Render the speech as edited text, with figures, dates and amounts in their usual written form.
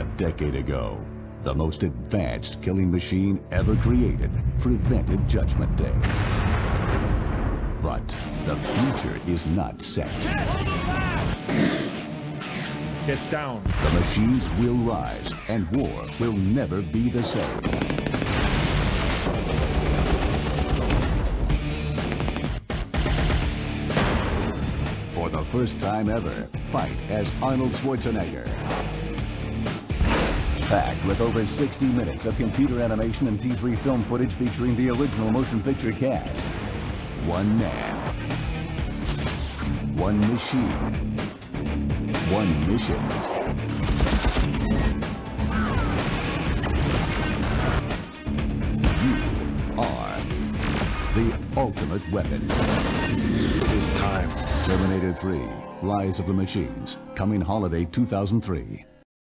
A decade ago, the most advanced killing machine ever created prevented Judgment Day. But the future is not set. Get down. The machines will rise, and war will never be the same. For the first time ever, fight as Arnold Schwarzenegger. Packed with over 60 minutes of computer animation and T3 film footage featuring the original motion picture cast. One man. One machine. One mission. You are the ultimate weapon. It is time. Terminator 3, Rise of the Machines, coming holiday 2003.